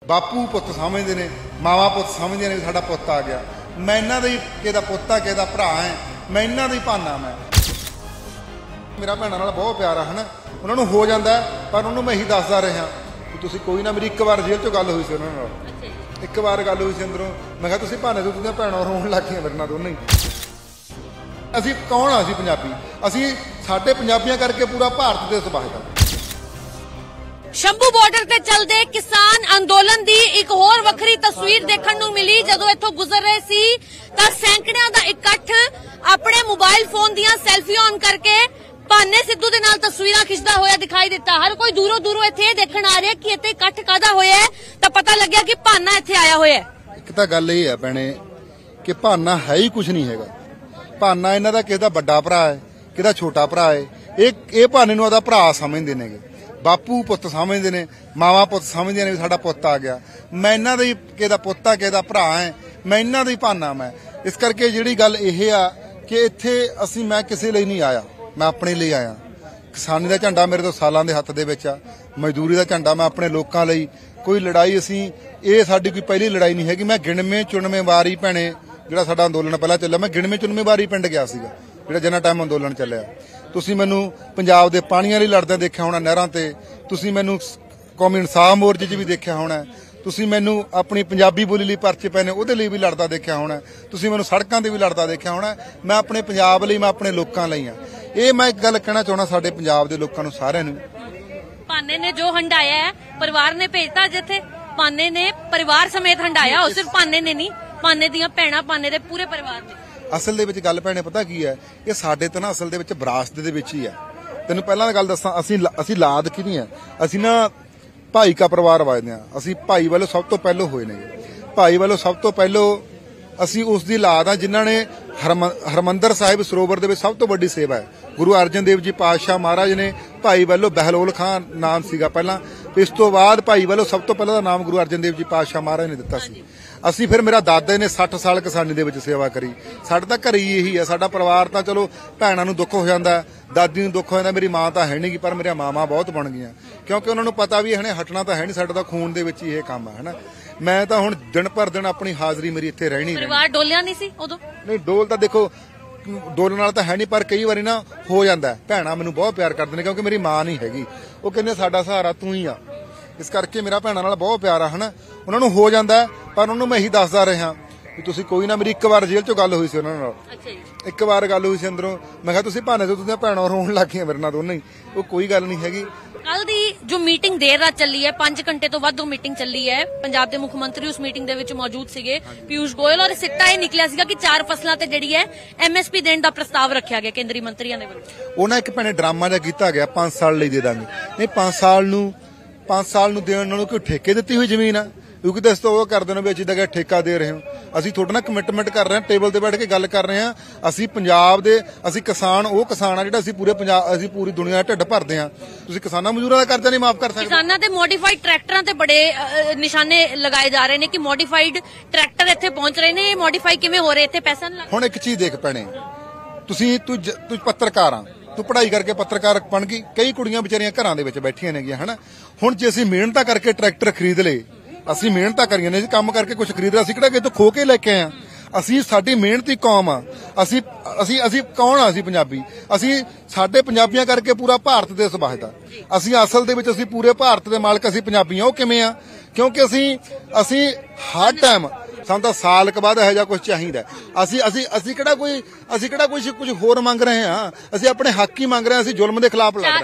बापू पुत समझते ने, मावा पुत समझते ने, साडा पुत आ गया। मैं इन्हां दा ही किहदा पुत आ, किहदा भरा है, मैं इन्हां दा ही भाना। मैं मेरा भैणां नाल बहुत प्यार है ना, उन्होंने हो जाता है, पर उन्होंने मैं यही दसदा रहा कि तुसीं कोई ना। मेरी एक बार जेल चों गल हुई सी उन्हां नाल, एक बार गल हुई सी अंदरों। मैं कहा तुसीं भाने तो तुसीं भैणां रोण लग गईआं मेरे नाल दोनों ही। असीं कौन आ? असीं पंजाबी, असीं साडे पंजाबियां करके पूरा भारत देश वसदा। शंभू बॉर्डर ते चलदे किसान अंदोलन दी एक होर वखरी तस्वीर देखण नूं मिली। जदों इत्थों गुजर रहे सी तां सैकड़ियां दा इकट्ठ अपने मोबाइल फोन दियां सैल्फी ऑन करके भाने सिद्धू दे नाल तस्वीरां खिचदा होया दिखाई दिता। हर कोई दूरों दूरों इत्थे देखण आ रहा कि इत्थे इकट्ठ कादा होया है, तां पता लग्या कि भाना इत्थे आया होया है। एक तां गल इह है भैणे कि भाना है ही कुछ नहीं हैगा। भाना इन्हां दा किसे दा वड्डा भरा है, किहदा छोटा भरा है। ਇਹ ਭਾਨੇ ਨੂੰ ਉਹਦਾ ਭਰਾ ਸਮਝਦੇ ਨੇਗੇ, ਬਾਪੂ ਪੁੱਤ ਸਮਝਦੇ ਨੇ, ਮਾਵਾ ਪੁੱਤ ਸਮਝਦੇ ਨੇ ਵੀ ਸਾਡਾ ਪੁੱਤ ਆ ਗਿਆ। ਮੈਂ ਇਹਨਾਂ ਦਾ ਹੀ ਕਿਹਦਾ ਪੁੱਤ ਆ, ਕਿਹਦਾ ਭਰਾ ਹੈ, ਮੈਂ ਇਹਨਾਂ ਦਾ ਹੀ ਭਾਨਾ। ਮੈਂ ਇਸ ਕਰਕੇ ਜਿਹੜੀ ਗੱਲ ਇਹ ਆ ਕਿ ਇੱਥੇ ਮੈਂ ਕਿਸੇ ਲਈ ਨਹੀਂ ਆਇਆ, ਮੈਂ ਆਪਣੇ ਲਈ ਆਇਆ। ਕਿਸਾਨੀ ਦਾ ਝੰਡਾ ਮੇਰੇ ਤੋਂ ਸਾਲਾਂ ਦੇ ਹੱਥ ਦੇ ਵਿੱਚ ਆ, ਮਜ਼ਦੂਰੀ ਦਾ ਝੰਡਾ ਮੈਂ ਆਪਣੇ ਲੋਕਾਂ ਲਈ। ਕੋਈ ਲੜਾਈ ਇਹ ਸਾਡੀ ਕੋਈ ਪਹਿਲੀ ਲੜਾਈ ਨਹੀਂ ਹੈਗੀ। ਮੈਂ ਗਿਣਵੇਂ ਚੁਣਵੇਂ ਵਾਰੀ ਭੈਣੇ ਜਿਹੜਾ ਸਾਡਾ ਅੰਦੋਲਨ ਪਹਿਲਾਂ ਚੱਲਿਆ, ਮੈਂ ਗਿਣਵੇਂ ਚੁਣਵੇਂ ਵਾਰੀ ਪਿੰਡ ਗਿਆ ਸੀਗਾ ਜਿਹੜਾ ਜਿੰਨਾ ਟਾਈਮ ਅੰਦੋਲਨ ਚੱਲਿਆ। ਤੁਸੀਂ ਮੈਨੂੰ ਪੰਜਾਬ ਦੇ ਪਾਣੀਆਂ ਲਈ ਲੜਦਿਆਂ ਦੇਖਿਆ ਹੋਣਾ, ਨਹਿਰਾਂ ਤੇ। ਤੁਸੀਂ ਮੈਨੂੰ ਕੌਮੀ ਇਨਸਾਫ ਮੋਰਚੇ 'ਚ ਵੀ ਦੇਖਿਆ ਹੋਣਾ। ਤੁਸੀਂ ਮੈਨੂੰ ਆਪਣੀ ਪੰਜਾਬੀ ਬੋਲੀ ਲਈ ਪਰਚੇ ਪਏ ਨੇ ਉਹਦੇ ਲਈ ਵੀ ਲੜਦਾ ਦੇਖਿਆ ਹੋਣਾ। ਤੁਸੀਂ ਮੈਨੂੰ ਸੜਕਾਂ ਤੇ ਵੀ ਲੜਦਾ ਦੇਖਿਆ ਹੋਣਾ। ਮੈਂ ਆਪਣੇ ਪੰਜਾਬ ਲਈ, ਮੈਂ ਆਪਣੇ ਲੋਕਾਂ ਲਈ ਆ। ਇਹ ਮੈਂ ਇੱਕ ਗੱਲ ਕਹਿਣਾ ਚਾਹੁੰਦਾ ਸਾਡੇ ਪੰਜਾਬ ਦੇ ਲੋਕਾਂ ਨੂੰ ਸਾਰਿਆਂ ਨੂੰ। ਭਾਨੇ ਨੇ ਜੋ ਹੰਡਾਇਆ ਹੈ ਪਰਿਵਾਰ ਨੇ ਭੇਜਤਾ, ਜਿੱਥੇ ਭਾਨੇ ਨੇ ਪਰਿਵਾਰ ਸਮੇਤ ਹੰਡਾਇਆ। ਉਹ ਸਿਰਫ ਭਾਨੇ ਨੇ ਨਹੀਂ, ਭਾਨੇ ਦੀਆਂ ਭੈਣਾਂ, ਭਾਨੇ ਦੇ ਪੂਰੇ ਪਰਿਵਾਰ ਨੇ। ਅਸਲ ਦੇ ਵਿੱਚ ਗੱਲ ਭੈਣੇ ਪਤਾ ਕੀ ਹੈ, ਇਹ ਸਾਡੇ ਤਾਂ ਨਾ ਅਸਲ ਦੇ ਵਿੱਚ ਵਿਰਾਸਤ ਦੇ ਵਿੱਚ ਹੀ ਹੈ। ਤੈਨੂੰ ਪਹਿਲਾਂ ਗੱਲ ਦੱਸਾਂ, ਅਸੀਂ ਲਾਦ ਕਿਹਦੀ ਆ? ਅਸੀਂ ਨਾ ਭਾਈ ਕਾ ਪਰਿਵਾਰ ਵਾਜਦੇ ਆ। ਅਸੀਂ ਭਾਈ ਵੱਲੋਂ ਸਭ ਤੋਂ ਪਹਿਲੋਂ ਹੋਏ ਨੇ। ਭਾਈ ਵੱਲੋਂ ਸਭ ਤੋਂ ਪਹਿਲੋਂ ਅਸੀਂ ਉਸ ਦੀ ਲਾਦ ਆ ਜਿਨ੍ਹਾਂ ਨੇ ਹਰਮੰਦਰ ਸਾਹਿਬ ਸਰੋਵਰ ਦੇ ਵਿੱਚ ਸਭ ਤੋਂ ਵੱਡੀ ਸੇਵਾ ਹੈ। ਗੁਰੂ ਅਰਜਨ ਦੇਵ ਜੀ ਪਾਤਸ਼ਾਹ ਮਹਾਰਾਜ ਨੇ ਭਾਈ ਵੱਲੋਂ ਬਹਿਲੋਲ ਖਾਂ ਨਾਮ ਸੀਗਾ ਪਹਿਲਾਂ, ਇਸ ਤੋਂ ਬਾਅਦ ਭਾਈ ਵੱਲੋਂ ਸਭ ਤੋਂ ਪਹਿਲਾਂ ਦਾ ਨਾਮ ਗੁਰੂ ਅਰਜਨ ਦੇਵ ਜੀ ਪਾਤਸ਼ਾਹ ਮਹਾਰਾਜ ਨੇ ਦਿੱਤਾ ਸੀ। ਅਸੀਂ ਫਿਰ ਮੇਰਾ ਦਾਦੇ ਨੇ 60 ਸਾਲ ਕਿਸਾਨੀ ਦੇ ਵਿੱਚ ਸੇਵਾ ਕਰੀ। ਸਾਡਾ ਤਾਂ ਘਰ ਹੀ ਇਹੀ ਹੈ। ਸਾਡਾ ਪਰਿਵਾਰ ਤਾਂ ਚਲੋ ਭੈਣਾਂ ਨੂੰ ਦੁੱਖ ਹੋ ਜਾਂਦਾ, ਦਾਦੀ ਨੂੰ ਦੁੱਖ ਹੋ ਜਾਂਦਾ। ਮੇਰੀ ਮਾਂ ਤਾਂ ਹੈ ਨਹੀਂ ਗੀ, ਪਰ ਮੇਰੀਆਂ ਮਾਵਾਂ ਬਹੁਤ ਬਣ ਗਈਆਂ ਕਿਉਂਕਿ ਉਹਨਾਂ ਨੂੰ ਪਤਾ ਵੀ ਇਹਨੇ ਹਟਣਾ ਤਾਂ ਹੈ ਨਹੀਂ। ਸਾਡਾ ਤਾਂ ਖੂਨ ਦੇ ਵਿੱਚ ਹੀ ਇਹ ਕੰਮ ਹੈ ਨਾ। ਮੈਂ ਤਾਂ ਹੁਣ ਦਿਨ ਭਰ ਦਿਨ ਆਪਣੀ ਹਾਜ਼ਰੀ ਮੇਰੀ ਇੱਥੇ ਰਹਿਣੀ। ਪਰਿਵਾਰ ਡੋਲਿਆ ਨਹੀਂ ਸੀ ਉਦੋਂ? ਨਹੀਂ, ਡੋਲ ਤਾਂ ਦੇਖੋ ਡੋਲਣ ਨਾਲ ਤਾਂ ਹੈ ਨਹੀਂ, ਪਰ ਕਈ ਵਾਰੀ ਨਾ ਹੋ ਜਾਂਦਾ। ਭੈਣਾਂ ਮੈਨੂੰ ਬਹੁਤ ਪਿਆਰ ਕਰਦੇ ਨੇ ਕਿਉਂਕਿ ਮੇਰੀ ਮਾਂ ਨਹੀਂ ਹੈਗੀ। ਉਹ ਕਹਿੰਦੇ ਸਾਡਾ ਸਹਾਰਾ ਤੂੰ ਹੀ ਆ। ਇਸ ਕਰਕੇ ਮੇਰਾ ਭੈਣਾਂ ਨਾਲ ਬਹੁਤ ਪਿਆਰ ਆ ਹਨਾ। ਉਹਨਾਂ ਨੂੰ ਹੋ ਜਾਂਦਾ, ਪਰ ਉਹਨੂੰ ਮੈਂ ਇਹੀ ਦੱਸਦਾ ਰਿਹਾ ਕਿ ਤੁਸੀਂ ਕੋਈ ਨਾ। ਮੇਰੀ ਇੱਕ ਵਾਰ ਜੇਲ੍ਹ ਚੋਂ ਗੱਲ ਹੋਈ ਸੀ ਉਹਨਾਂ ਨਾਲ, ਇੱਕ ਵਾਰ ਗੱਲ ਹੋਈ ਸੀ ਅੰਦਰੋਂ। ਮੈਂ ਕਿਹਾ ਤੁਸੀਂ ਭਾਨੇ ਤੋਂ ਤੁਸੀਂ ਭੈਣਾਂ ਰੋਣ ਲੱਗ ਗਈਆਂ ਮੇਰੇ ਨਾਲ ਦੋਨੋਂ ਹੀ। ਉਹ ਕੋਈ ਗੱਲ ਨਹੀਂ ਹੈਗੀ। ਕੱਲ ਦੀ ਜੋ ਮੀਟਿੰਗ ਦੇਰ ਰਾਤ ਚੱਲੀ ਹੈ, 5 ਘੰਟੇ ਤੋਂ ਵੱਧ ਮੀਟਿੰਗ ਚੱਲੀ ਹੈ। ਪੰਜਾਬ ਦੇ ਮੁੱਖ ਮੰਤਰੀ ਉਸ ਮੀਟਿੰਗ ਦੇ ਵਿੱਚ ਮੌਜੂਦ ਸੀਗੇ, ਪੀਯੂਸ਼ ਗੋਇਲ। ਔਰ ਸਿੱਟਾ ਇਹ ਨਿਕਲਿਆ ਸੀਗਾ ਕਿ 4 ਫਸਲਾਂ ਤੇ ਜਿਹੜੀ ਹੈ MSP ਦੇਣ ਦਾ ਪ੍ਰਸਤਾਵ ਰੱਖਿਆ ਗਿਆ ਕੇਂਦਰੀ ਮੰਤਰੀਆਂ ਦੇ ਵੱਲੋਂ। ਉਹਨਾਂ ਇੱਕ ਭੈਣੇ ਡਰਾਮਾ ਜਿਹਾ ਕੀਤਾ ਗਿਆ 5 ਸਾਲ ਲਈ ਦੇ ਦਾਂਗੇ। ਨਹੀਂ, 5 ਸਾਲ ਨੂੰ ਦੇਣ ਨਾਲੋਂ ਕੋਈ ਠੇਕੇ ਦਿੱਤੀ ਹੋਈ ਜ਼ਮੀਨ ਆ। ਕਿਉਂਕਿ ਦੱਸ ਤਾਂ ਉਹ ਕਰਦੇ ਨੇ ਵੀ ਅਸੀਂ ਤਾਂ ਠੇਕਾ ਦੇ ਰਹੇ ਹਾਂ। ਅਸੀਂ ਤੁਹਾਡੇ ਨਾਲ ਕਮਿਟਮੈਂਟ ਕਰ ਰਹੇ ਹਾਂ, ਟੇਬਲ ਤੇ ਬੈਠ ਕੇ ਗੱਲ ਕਰ ਰਹੇ ਹਾਂ। ਅਸੀਂ ਪੰਜਾਬ ਦੇ, ਅਸੀਂ ਕਿਸਾਨ, ਉਹ ਕਿਸਾਨ ਆ ਜਿਹੜਾ ਅਸੀਂ ਪੂਰੇ ਪੰਜਾਬ, ਅਸੀਂ ਪੂਰੀ ਦੁਨੀਆ ਦਾ ਢਿੱਡ ਭਰਦੇ ਹਾਂ। ਤੁਸੀਂ ਕਿਸਾਨਾਂ ਮਜ਼ਦੂਰਾਂ ਦਾ ਕਰਜ਼ਾ ਨਹੀਂ ਮਾਫ ਕਰ ਸਕਦੇ। ਕਿਸਾਨਾਂ ਤੇ ਮੋਡੀਫਾਈਡ ਟਰੈਕਟਰਾਂ ਤੇ ਬੜੇ ਨਿਸ਼ਾਨੇ ਲਗਾਏ ਜਾ ਰਹੇ ਨੇ ਕਿ ਮੋਡੀਫਾਈਡ ਟਰੈਕਟਰ ਇੱਥੇ ਪਹੁੰਚ ਰਹੇ ਨੇ। ਇਹ ਮੋਡੀਫਾਈ ਕਿਵੇਂ ਹੋ ਰਹੇ? ਇੱਥੇ ਪੈਸਾ ਨਹੀਂ ਲੱਗਦਾ। ਹੁਣ ਇੱਕ ਚੀਜ਼ ਦੇਖ ਭੈਣੇ, ਤੂੰ ਪੱਤਰਕਾਰ ਆ, ਤੂੰ ਪੜ੍ਹਾਈ ਕਰਕੇ ਪੱਤਰਕਾਰ ਬਣ ਗਈ। ਕਈ ਕੁੜੀਆਂ ਵਿਚਾਰੀਆਂ ਘਰਾਂ ਦੇ ਵਿੱਚ ਬੈਠੀਆਂ ਨੇਗੀਆਂ ਹਨਾ। ਹੁਣ ਜੇ ਅਸੀਂ ਮਿਹਨਤਾਂ ਕਰਕੇ ਟਰੈਕਟਰ ਖਰੀਦ ਲਏ, ਅਸੀਂ ਮਿਹਨਤਾਂ ਕਰੀਆਂ ਨੇ, ਕੰਮ ਕਰਕੇ ਕੁਝ ਖਰੀਦ ਲਿਆ, ਅਸੀਂ ਕਿਹੜਾ ਕਿਤੋਂ ਖੋ ਕੇ ਲੈ ਕੇ ਆਏ ਆ? ਅਸੀਂ ਸਾਡੀ ਮਿਹਨਤੀ ਕੌਮ ਆ। ਅਸੀਂ ਕੌਣ ਆ? ਅਸੀਂ ਪੰਜਾਬੀ। ਅਸੀਂ ਸਾਡੇ ਪੰਜਾਬੀਆਂ ਕਰਕੇ ਪੂਰਾ ਭਾਰਤ ਦੇਸ਼ ਵਸਦਾ। ਅਸੀਂ ਅਸਲ ਦੇ ਵਿੱਚ ਅਸੀਂ ਪੂਰੇ ਭਾਰਤ ਦੇ ਮਾਲਕ, ਅਸੀਂ ਪੰਜਾਬੀ ਆ। ਉਹ ਕਿਵੇਂ ਆ? ਕਿਉਂਕਿ ਅਸੀਂ ਹਰ ਟਾਈਮ, ਸਾਨੂੰ ਤਾਂ ਸਾਲ ਕੁ ਬਾਅਦ ਇਹੋ ਜਿਹਾ ਕੁਝ ਚਾਹੀਦਾ। ਅਸੀਂ ਕਿਹੜਾ ਕੁਝ ਹੋਰ ਮੰਗ ਰਹੇ ਹਾਂ? ਅਸੀਂ ਆਪਣੇ ਹੱਕ ਹੀ ਮੰਗ ਰਹੇ ਹਾਂ। ਅਸੀਂ ਜ਼ੁਲਮ ਦੇ ਖਿਲਾਫ ਲੜ ਰਹੇ ਹਾਂ।